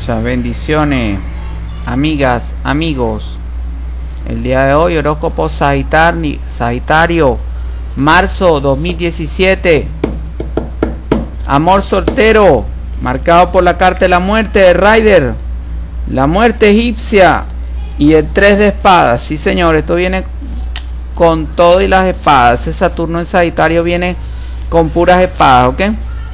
Muchas bendiciones, amigas, amigos. El día de hoy, horóscopo Sagitario, marzo 2017. Amor soltero, marcado por la carta de la muerte de Rider, la muerte egipcia y el 3 de espadas. Sí, señor, esto viene con todo y las espadas. Ese Saturno en Sagitario viene con puras espadas, ¿ok?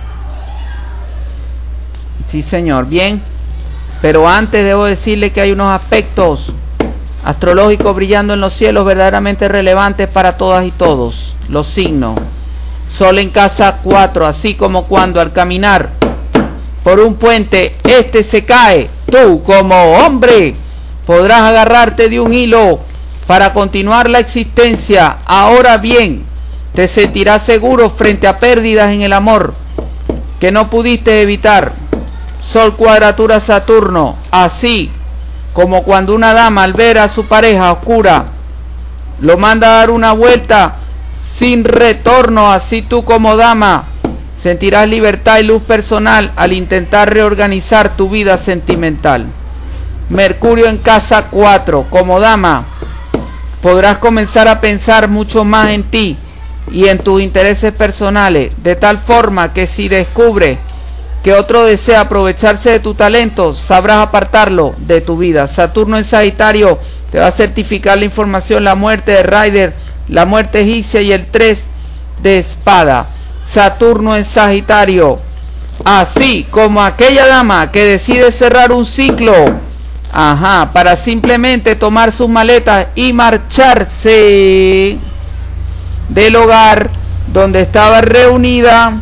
Sí, señor, bien. Pero antes debo decirle que hay unos aspectos astrológicos brillando en los cielos verdaderamente relevantes para todas y todos los signos. Sol en casa 4, así como cuando al caminar por un puente este se cae, tú como hombre podrás agarrarte de un hilo para continuar la existencia. Ahora bien, te sentirás seguro frente a pérdidas en el amor que no pudiste evitar. Sol cuadratura Saturno, así como cuando una dama al ver a su pareja oscura lo manda a dar una vuelta sin retorno, así tú como dama sentirás libertad y luz personal al intentar reorganizar tu vida sentimental. Mercurio en casa 4, como dama podrás comenzar a pensar mucho más en ti y en tus intereses personales, de tal forma que si descubres que otro desea aprovecharse de tu talento, sabrás apartarlo de tu vida. Saturno en Sagitario te va a certificar la información, la muerte de Rider, la muerte egipcia y el 3 de espada. Saturno en Sagitario, así como aquella dama que decide cerrar un ciclo, para simplemente tomar sus maletas y marcharse del hogar donde estaba reunida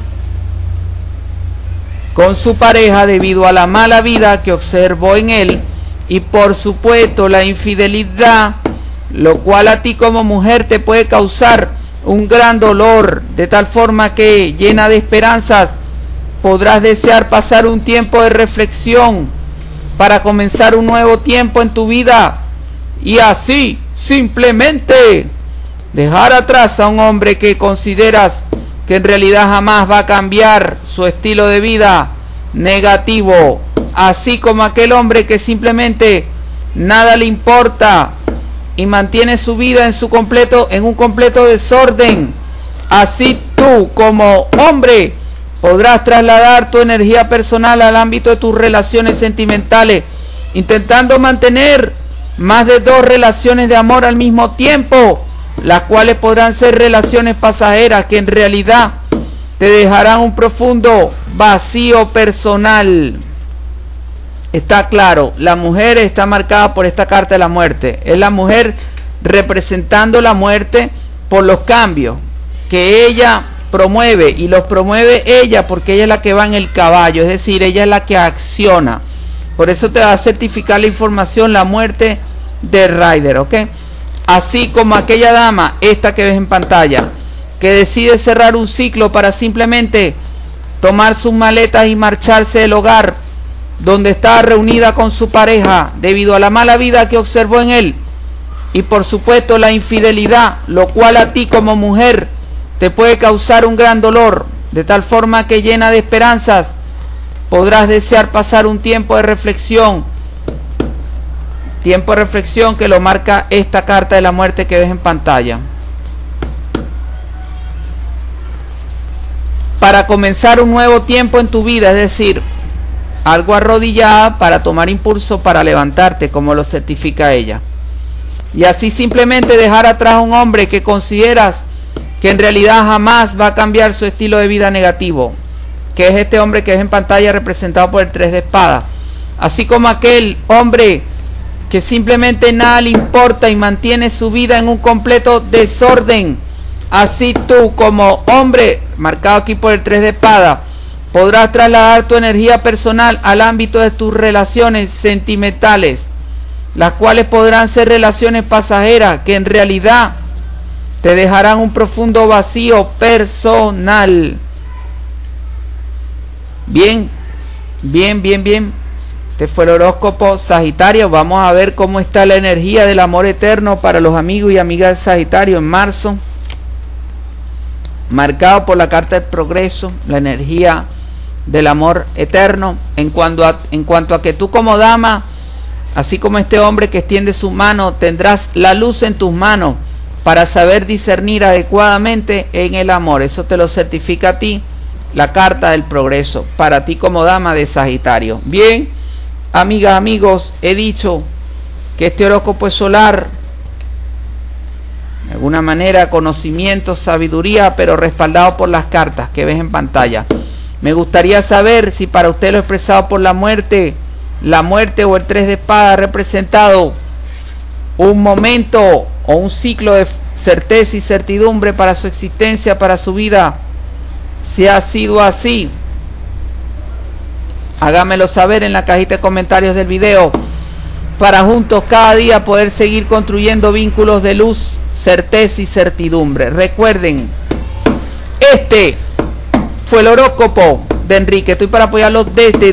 con su pareja debido a la mala vida que observó en él y por supuesto la infidelidad, lo cual a ti como mujer te puede causar un gran dolor, de tal forma que llena de esperanzas podrás desear pasar un tiempo de reflexión para comenzar un nuevo tiempo en tu vida y así simplemente dejar atrás a un hombre que consideras que en realidad jamás va a cambiar su estilo de vida negativo, así como aquel hombre que simplemente nada le importa y mantiene su vida en un completo desorden. Así tú como hombre podrás trasladar tu energía personal al ámbito de tus relaciones sentimentales, intentando mantener más de 2 relaciones de amor al mismo tiempo, las cuales podrán ser relaciones pasajeras que en realidad te dejarán un profundo vacío personal. Está claro, la mujer está marcada por esta carta de la muerte. Es la mujer representando la muerte por los cambios que ella promueve, y los promueve ella porque ella es la que va en el caballo, es decir, ella es la que acciona. Por eso te va a certificar la información, la muerte de Rider, ¿ok? Así como aquella dama, esta que ves en pantalla, que decide cerrar un ciclo para simplemente tomar sus maletas y marcharse del hogar donde estaba reunida con su pareja debido a la mala vida que observó en él y por supuesto la infidelidad, lo cual a ti como mujer te puede causar un gran dolor, de tal forma que llena de esperanzas podrás desear pasar un tiempo de reflexión que lo marca esta carta de la muerte que ves en pantalla, para comenzar un nuevo tiempo en tu vida, es decir, algo arrodillada para tomar impulso para levantarte, como lo certifica ella, y así simplemente dejar atrás a un hombre que consideras que en realidad jamás va a cambiar su estilo de vida negativo, que es este hombre que ves en pantalla representado por el 3 de espada, así como aquel hombre que simplemente nada le importa y mantiene su vida en un completo desorden. Así tú como hombre, marcado aquí por el 3 de espada, podrás trasladar tu energía personal al ámbito de tus relaciones sentimentales, las cuales podrán ser relaciones pasajeras que en realidad te dejarán un profundo vacío personal. Bien. Este fue el horóscopo Sagitario. Vamos a ver cómo está la energía del amor eterno para los amigos y amigas de Sagitario en marzo, marcado por la carta del progreso, la energía del amor eterno, en cuanto a que tú como dama, así como este hombre que extiende su mano, tendrás la luz en tus manos para saber discernir adecuadamente en el amor. Eso te lo certifica a ti la carta del progreso, para ti como dama de Sagitario. Bien, amigas, amigos, he dicho que este horóscopo es solar, de alguna manera conocimiento, sabiduría, pero respaldado por las cartas que ves en pantalla. Me gustaría saber si para usted lo expresado por la muerte o el 3 de espada ha representado un momento o un ciclo de certeza y certidumbre para su existencia, para su vida. Si ha sido así, hágamelo saber en la cajita de comentarios del video, para juntos cada día poder seguir construyendo vínculos de luz, certeza y certidumbre. Recuerden, este fue el horóscopo de Enrique. Estoy para apoyarlos desde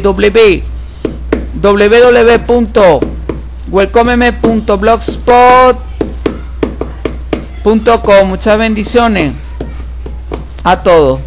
www.welcomeme.blogspot.com. Muchas bendiciones a todos.